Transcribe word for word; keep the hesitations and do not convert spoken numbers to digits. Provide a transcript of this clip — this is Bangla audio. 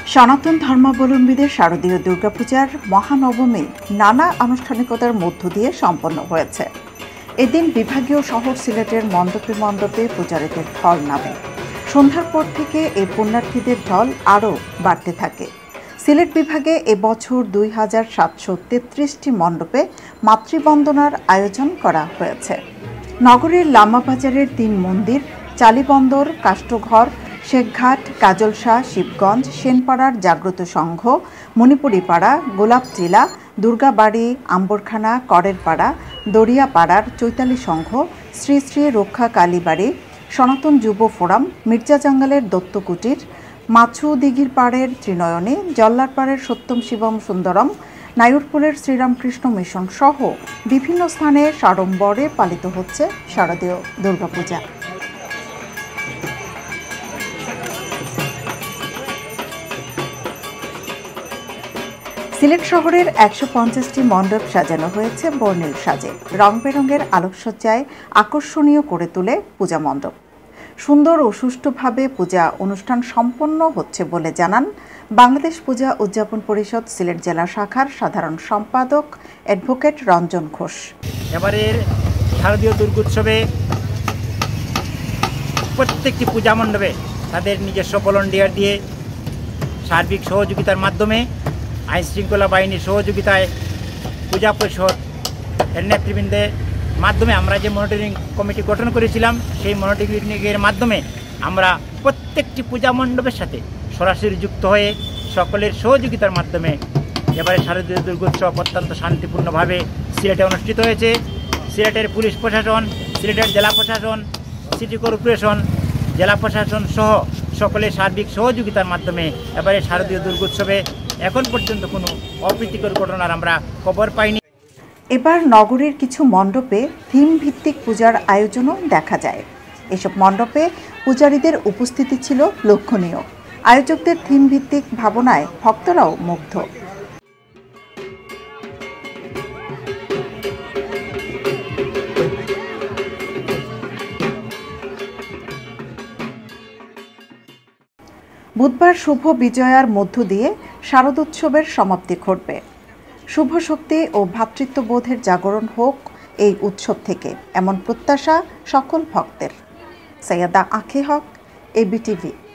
সনাতন ধর্মাবলম্বীদের শারদীয় দুর্গাপূজার মহানবমী নানা আনুষ্ঠানিকতার মধ্য দিয়ে সম্পন্ন হয়েছে। এদিন বিভাগীয় শহর সিলেটের মণ্ডপে মণ্ডপে পূজারীদের ঢল নামে। সন্ধ্যার পর থেকে এই পুণ্যার্থীদের ঢল আরও বাড়তে থাকে। সিলেট বিভাগে এবছর দুই হাজার সাতশো তেত্রিশটি মণ্ডপে মাতৃবন্দনার আয়োজন করা হয়েছে। নগরীর লামাবাজারের তিন মন্দির, চালিবন্দর, কাষ্ঠঘর, শেখঘাট, কাজলশাহ, শিবগঞ্জ, সেনপাড়ার জাগ্রত সংঘ, মণিপুরীপাড়া, গোলাপটিলা, দুর্গাবাড়ি, আম্বরখানা, করেরপাড়া, দরিয়াপাড়ার চৈতালি সংঘ, শ্রী শ্রী রক্ষা কালীবাড়ি, সনাতন যুব ফোরাম, মির্জাজাঙ্গালের দত্তকুটির, মাছু দিঘির পাড়ের ত্রিনয়নী, জল্লারপাড়ের সত্যম শিবম সুন্দরম, নায়ুরপুলের শ্রীরামকৃষ্ণ মিশন সহ বিভিন্ন স্থানে সাড়ম্বরে পালিত হচ্ছে শারদীয় দুর্গাপূজা। সিলেট শহরের একশো পঞ্চাশটি মণ্ডপ সাজানো হয়েছে বর্ণিল সাজে। রং বেরঙের আলোকসজ্জায় আকর্ষণীয় করে তোলে পূজা মণ্ডপ। সুন্দর ও সুষ্ঠুভাবে পূজা অনুষ্ঠান সম্পন্ন হচ্ছে বলে জানান বাংলাদেশ পূজা উদযাপন পরিষদ সিলেট জেলা শাখার সাধারণ সম্পাদক অ্যাডভোকেট রঞ্জন ঘোষ। এবারের শারদীয় দুর্গোৎসবে প্রত্যেকটি পূজা মণ্ডপে তাদের নিজস্ব ভলান্টিয়ার দিয়ে সার্বিক সহযোগিতার মাধ্যমে আইন শৃঙ্খলা বাহিনীর সহযোগিতায় পূজা পরিষদ এর নেতৃবৃন্দের মাধ্যমে আমরা যে মনিটরিং কমিটি গঠন করেছিলাম, সেই মনিটরিংয়ের মাধ্যমে আমরা প্রত্যেকটি পূজা মণ্ডপের সাথে সরাসরি যুক্ত হয়ে সকলের সহযোগিতার মাধ্যমে এবারে শারদীয় দুর্গোৎসব অত্যন্ত শান্তিপূর্ণভাবে সিলেটে অনুষ্ঠিত হয়েছে। সিলেটের পুলিশ প্রশাসন, সিলেটের জেলা প্রশাসন, সিটি কর্পোরেশন, জেলা প্রশাসন সহ সকলের সার্বিক সহযোগিতার মাধ্যমে এবারে শারদীয় দুর্গোৎসবে এখন পর্যন্ত কোনো অপ্রীতিকর ঘটনার আমরা খবর পাইনি। এবার নগরীর কিছু মণ্ডপে থিম ভিত্তিক পূজার আয়োজনও দেখা যায়। এসব মণ্ডপে পূজারীদের উপস্থিতি ছিল লক্ষণীয়। আয়োজকদের থিম ভিত্তিক ভাবনায় ভক্তরাও মুগ্ধ। বুধবার শুভ বিজয়ার মধ্য দিয়ে শারদোৎসবের সমাপ্তি ঘটবে। শুভ শক্তি ও ভ্রাতৃত্ববোধের জাগরণ হোক এই উৎসব থেকে, এমন প্রত্যাশা সকল ভক্তের। সৈয়দা আখি হক, এবিটিভি।